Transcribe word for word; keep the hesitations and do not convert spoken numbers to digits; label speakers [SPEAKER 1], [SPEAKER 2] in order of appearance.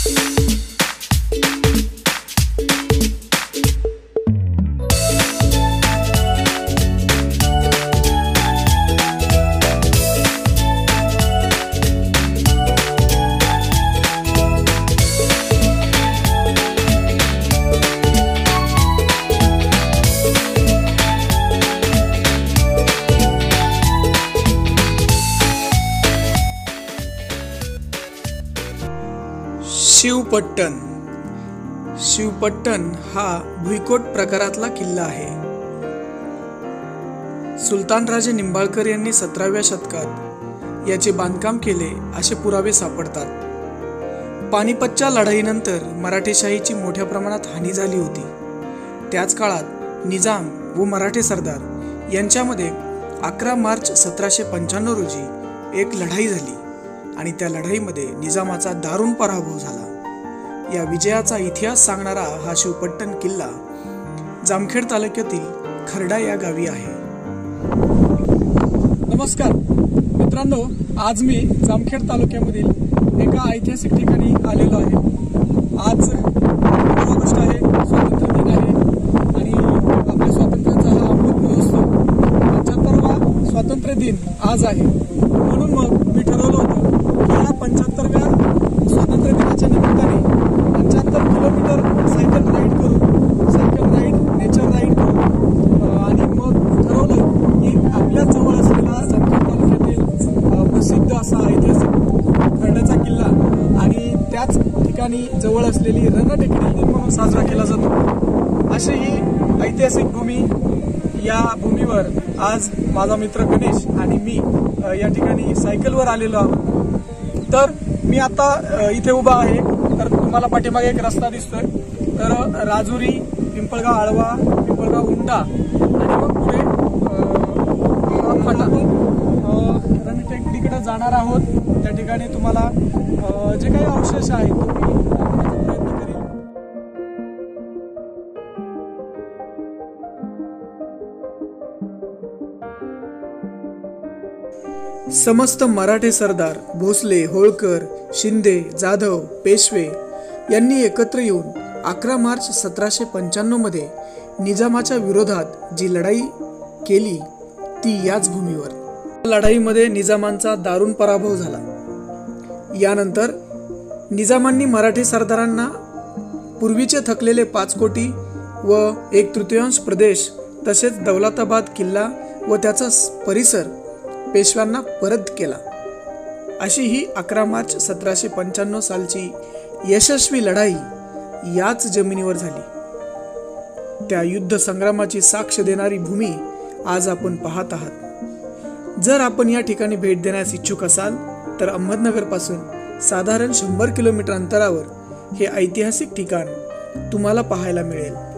[SPEAKER 1] शिवपट्टण शिवपट्टण हा भुईकोट प्रकारातला किल्ला आहे। सुलतान राजे निंबाळकर यांनी सतराव्या शतकात याचे बांधकाम केले असे पुरावे सापडतात। पानिपतच्या लढाईनंतर मराठेशाहीची मोठ्या प्रमाणात हानी झाली होती। त्याच काळात निजाम व मराठे सरदार यांच्यामध्ये अकरा मार्च सतराशे पंच्याण्णव रोजी एक लढाई झाली आणि त्या लढाईमध्ये निजामाचा दारुण पराभव झाला। या विजयाचा इतिहास सांगणारा हा शिवपट्टण किल्ला जामखेड तालुक्यातील खर्डा या गावी आहे। नमस्कार मित्रांनो, आज मी जामखेड तालुक्यामधील एका ऐतिहासिक ठिकाणी आलेलो आहे। आज पंधरा ऑगस्ट आहे, स्वातंत्र्य दिन आहे आणि आपल्या स्वातंत्र्याचा हा अमृत महोत्सव पंच्याहत्तरावा स्वातंत्र्य दिन आज आहे। म्हणून मग मी ठरवलं होतं की या पंच्याहत्तराव्या स्वातंत्र्य दिनाच्या निमित्ताने पंच्याहत्तर किलोमीटर सायकल राईड करू सायकल राईड नेचर राईड करू आणि मग ठरवलं की आपल्या जवळ असलेला जामखेड तालुक्यातील प्रसिद्ध असा ऐतिहासिक खर्डाचा किल्ला आणि त्याच ठिकाणी जवळ असलेली रणटेकडी दिन म्हणून साजरा केला जातो। अशी ही ऐतिहासिक भूमी, या भूमीवर आज माझा मित्र गणेश आणि मी या ठिकाणी सायकलवर आलेलो आहोत। तर मी आता इथे उभा आहे, तर तुम्हाला पाठीमागे एक रस्ता दिसतोय, तर राजुरी, पिंपळगाव आळवा, पिंपळगाव उंटा आणि मग पुढे फाटा रणटेकडीकडे जाणार आहोत। त्या ठिकाणी तुम्हाला जे काही अवशेष आहेत तो मी प्रयत्न करेन। समस्त मराठे सरदार भोसले, होळकर, शिंदे, जाधव, पेशवे यांनी एकत्र येऊन अकरा मार्च सतराशे पंच्याण्णव मध्ये निजामाच्या विरोधात जी लढाई केली ती याच भूमीवर। लढाईमध्ये निजामांचा दारुण पराभव झाला। यानंतर निजामांनी मराठे सरदारांना पूर्वीचे थकलेले पाच कोटी व एक तृतीयांश प्रदेश तसेच दौलताबाद किल्ला व त्याचा परिसर पेशव्यांना परत केला। अशी ही अकरा मार्च सतराशे पंच्याण्णव सालची यशस्वी लढाई याच जमिनीवर झाली। त्या युद्ध संग्रामाची साक्ष देणारी भूमी आज आपण पाहत आहात। जर आपण या ठिकाणी भेट देण्यास इच्छुक असाल तर अहमदनगर पासून साधारण शंभर किलोमीटर अंतरावर हे ऐतिहासिक ठिकाण तुम्हाला पाहायला मिळेल।